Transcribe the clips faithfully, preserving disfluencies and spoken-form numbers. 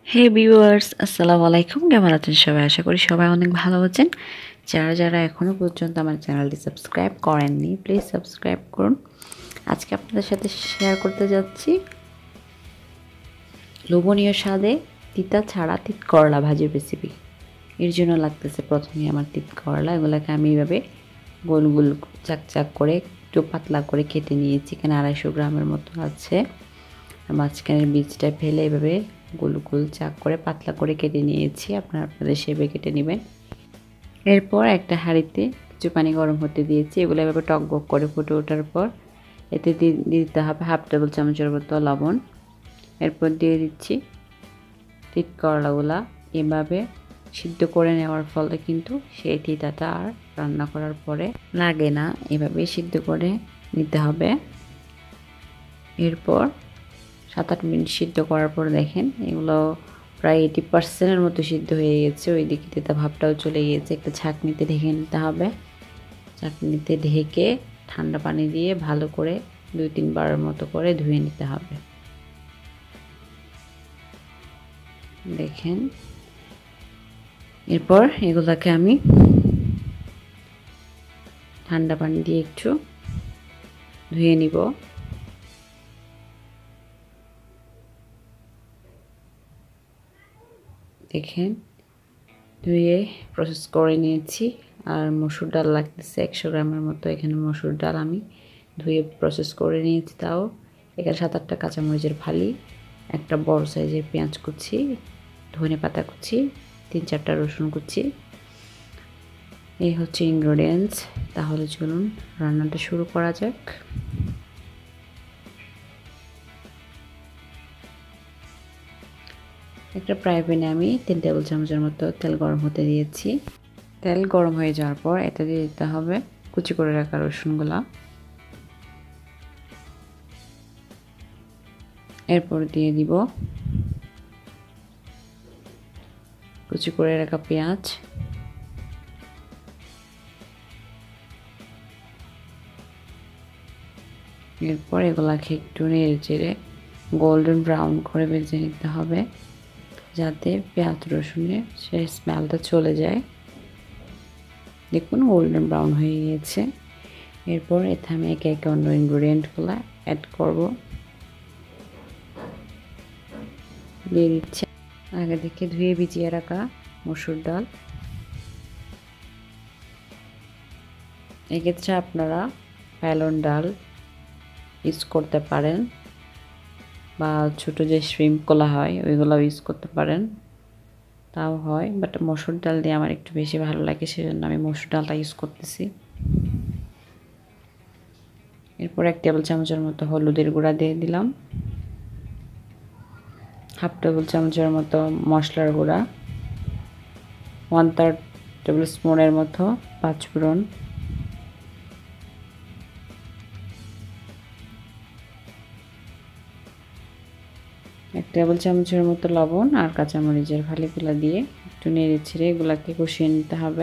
হে viewers, আসসালামু আলাইকুম। কেমন আছেন সবাই? আশা করি সবাই অনেক ভালো আছেন। যারা যারা এখনও পর্যন্ত আমার চ্যানেলটি সাবস্ক্রাইব করেননি, প্লিজ সাবস্ক্রাইব করুন। আজকে আপনাদের সাথে শেয়ার করতে যাচ্ছি লোভনীয় স্বাদে তিতা ছাড়া তিত করলা ভাজির রেসিপি। এর জন্য লাগতেছে প্রথমে আমার তিত করলা। এগুলোকে আমি এইভাবে গোল গোল চাক চাক করে একটু পাতলা করে কেটে নিয়েছি। এখানে আড়াইশো গ্রামের মতো আছে। মাঝখানের বীজটা ফেলে এভাবে গোল গোল চাক করে পাতলা করে কেটে নিয়েছি। আপনারা আপনাদের শেপে কেটে নেবেন। এরপর একটা হাঁড়িতে কিছু পানি গরম হতে দিয়েছি। এগুলো এভাবে টক বক করে ফুটে ওঠার পর এতে দিয়ে দিতে হবে হাফ টেবিল চামচের মতো লবণ। এরপর দিয়ে দিচ্ছি তিত করলাগুলা। এভাবে সিদ্ধ করে নেওয়ার ফলে কিন্তু সেই তিতাটা আর রান্না করার পরে লাগে না। এভাবে সিদ্ধ করে নিতে হবে। এরপর সাত আট মিনিট সিদ্ধ করার পর দেখেন এগুলো প্রায় এইটি পার্সেন্টের মতো সিদ্ধ হয়ে গেছে। ওই দিকে তেতা ভাবটাও চলে গিয়েছে। একটা ছাঁকনিতে ঢেকে নিতে হবে। ছাঁকনিতে ঢেকে ঠান্ডা পানি দিয়ে ভালো করে দুই তিনবারের মতো করে ধুয়ে নিতে হবে। দেখেন এরপর এগুলাকে আমি ঠান্ডা পানি দিয়ে একটু ধুয়ে নিব। দেখেন ধুয়ে প্রসেস করে নিয়েছি। আর মসুর ডাল লাগতেছে একশো গ্রামের মতো। এখানে মসুর ডাল আমি ধুয়ে প্রসেস করে নিয়েছি। তাও এখানে সাত আটটা কাঁচামরিচের ফালি, একটা বড় সাইজের পেঁয়াজ কুচি, ধনে পাতা কুচি, তিন চারটা রসুন কুচি। এই হচ্ছে ইনগ্রেডিয়েন্টস। তাহলে চলুন রান্নাটা শুরু করা যাক। একটা ফ্রাই প্যানে আমি তিন টেবিল চামচের মতো তেল গরম হতে দিয়েছি। তেল গরম হয়ে যাওয়ার পর এতে দিয়ে দিতে হবে কুচি করে রাখা রসুনগুলা। এরপর দিয়ে দিব কুচি করে রাখা পেঁয়াজ। এরপর এগুলাকে একটু নেড়ে চেড়ে গোল্ডেন ব্রাউন করে ভেজে নিতে হবে, যাতে পেঁয়াজ রসুনের সেই স্মেলটা চলে যায়। দেখুন গোল্ডেন ব্রাউন হয়ে গিয়েছে। এরপর এতে আমি একে একে অন্য ইনগ্রেডিয়েন্টগুলো অ্যাড করব। দিয়ে দিচ্ছি আগে থেকে ধুয়ে ভিজিয়ে রাখা মসুর ডাল। এক্ষেত্রে আপনারা প্যালন ডাল ইউজ করতে পারেন বা ছোটো যে শ্রিম্প কলা হয় ওইগুলো ইউজ করতে পারেন, তাও হয়। বাট মসুর ডাল দিয়ে আমার একটু বেশি ভালো লাগে, সেজন্য আমি মসুর ডালটা ইউজ করতেছি। এরপর এক টেবিল চামচের মতো হলুদের গুঁড়া দিয়ে দিলাম, হাফ টেবিল চামচের মতো মশলার গুঁড়া, ওয়ান থার্ড টেবিল স্পুনের মতো পাঁচফোড়ন, এক টেবিল চামচের মতো লবণ আর কাঁচামরিচের ফালিগুলা দিয়ে একটু নেড়ে ছেড়ে এগুলাকে কষিয়ে নিতে হবে,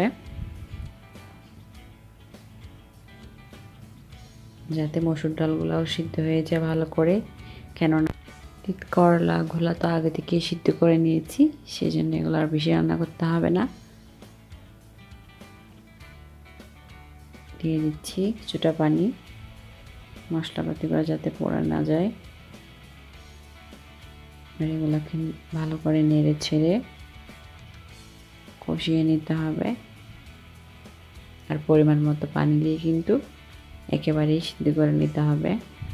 যাতে মসুর ডালগুলাও সিদ্ধ হয়ে যায় ভালো করে। কেননা তিত করলাগুলো তো আগে থেকে সিদ্ধ করে নিয়েছি, সেই জন্য এগুলো আর বেশি রান্না করতে হবে না। দিয়ে দিচ্ছি কিছুটা পানি, মশলাপাতিগুলো যাতে পোড়া না যায়। এগুলোকে ভালো করে নেড়ে ছেড়ে কষিয়ে নিতে হবে। আর পরিমাণ মতো পানি দিয়ে কিন্তু একেবারেই সিদ্ধ করে নিতে হবে।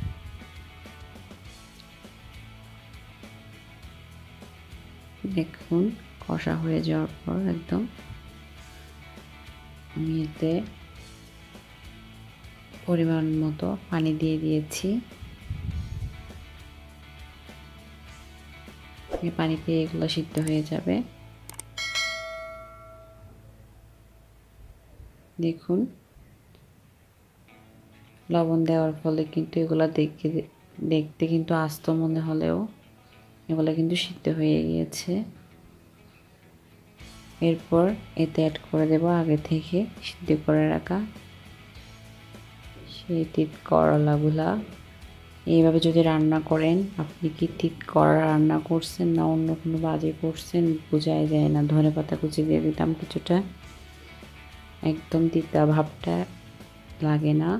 দেখুন কষা হয়ে যাওয়ার পর একদম আমি এতে পরিমাণ মতো পানি দিয়ে দিয়েছি। এই পানি পেয়ে এগুলো সিদ্ধ হয়ে যাবে। দেখুন লবণ দেওয়ার ফলে কিন্তু এগুলো দেখতে দেখতে কিন্তু আস্ত মনে হলেও এগুলো কিন্তু সিদ্ধ হয়ে গিয়েছে। এরপর এতে অ্যাড করে দেব আগে থেকে সিদ্ধ করে রাখা সেই তিত করলাগুলা। এইভাবে যদি রান্না করেন, আপনি কি তিত করলা রান্না করছেন না অন্য কোনো বাজে করছেন বোঝাই যায় না। ধনেপাতা কুচি দিয়ে দিলাম কিছুটা, একদম তিতা ভাবটা লাগে না।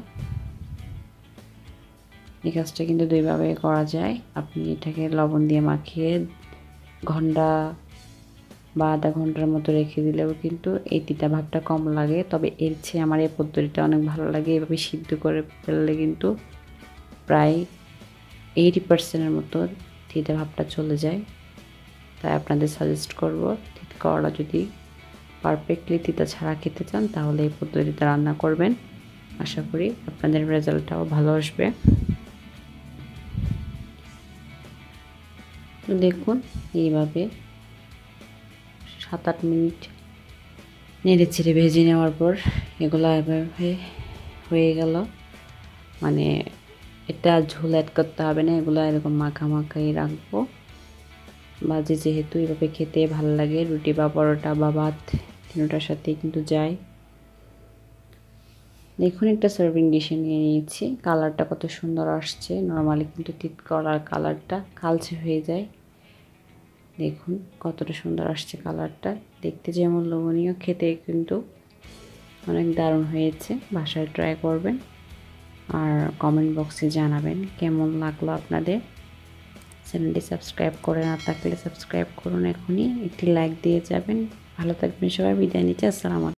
এই কাজটা কিন্তু দুইভাবে করা যায়। আপনি এটাকে লবণ দিয়ে মাখিয়ে ঘন্টা বা আধা ঘন্টার মতো রেখে দিলেও কিন্তু এই তিতা ভাবটা কম লাগে। তবে এর চেয়ে আমার এই পদ্ধতিটা অনেক ভালো লাগে। এভাবে সিদ্ধ করে ফেললে কিন্তু প্রায় এইটি পার্সেন্টের মতো তিতা ভাবটা চলে যায়। তাই আপনাদের সাজেস্ট করব, তিত করলা যদি পারফেক্টলি তিতা ছাড়া খেতে চান তাহলে এই পদ্ধতিতে রান্না করবেন। আশা করি আপনাদের রেজাল্টটাও ভালো আসবে। তো দেখুন, এইভাবে সাত আট মিনিট নেড়ে চেড়ে ভেজে নেওয়ার পর এগুলো এভাবে হয়ে গেল। মানে এটা ঝোল অ্যাড করতে হবে না, এগুলো এরকম মাখা মাখাই রাখবো। ভাজি যেহেতু এভাবে খেতে ভালো লাগে, রুটি বা পরোটা বা ভাত তিনটার সাথেই কিন্তু যায়। দেখুন, একটা সার্ভিং ডিশে নিয়ে নিয়েছি। কালারটা কত সুন্দর আসছে। নর্মালি কিন্তু তিত করলার কালারটা কালচে হয়ে যায়। দেখুন কতটা সুন্দর আসছে কালারটা, দেখতে যেমন লোভনীয়, খেতে কিন্তু অনেক দারুণ হয়েছে। বাসায় ট্রাই করবেন আর কমেন্ট বক্সে জানাবেন কেমন লাগলো আপনাদের। চ্যানেলটি সাবস্ক্রাইব করে না থাকলে সাবস্ক্রাইব করুন এখনই, একটি লাইক দিয়ে যাবেন। ভালো থাকবেন সবাই, বিদায় নিচ্ছি। আসসালামু আলাইকুম।